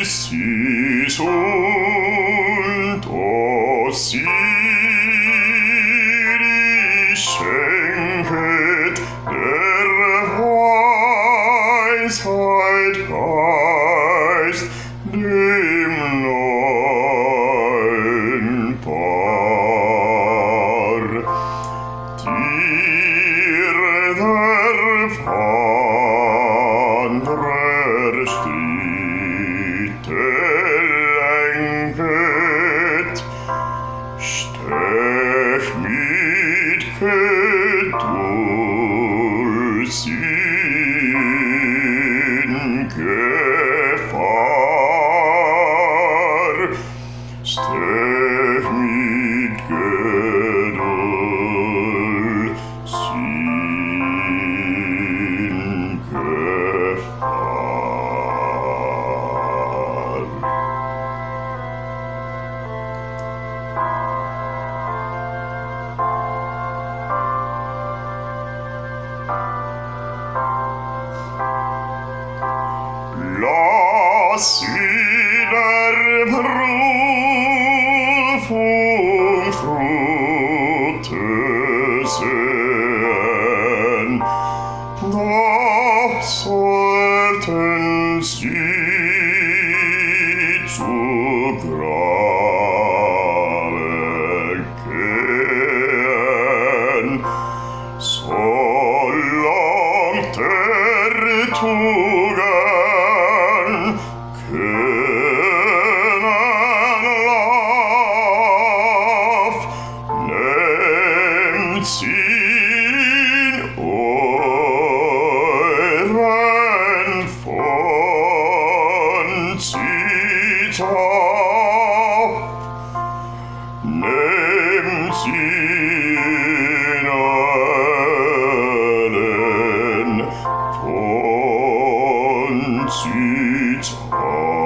Sie sunt os schenket der Weisheit Geist dem neuen Paar. Dir der Wanderer Stritte lenket, stech mit Geduld in Gefahr, stech mit Geduld in Gefahr. Lass in der Prüfung Früchte sehen, doch sollten sie zu Grabe gehen, solang der Tugend keinen Lauf, nehmt sie in euren Vorsitz auf, nehmt sie in euren Vorsitz auf.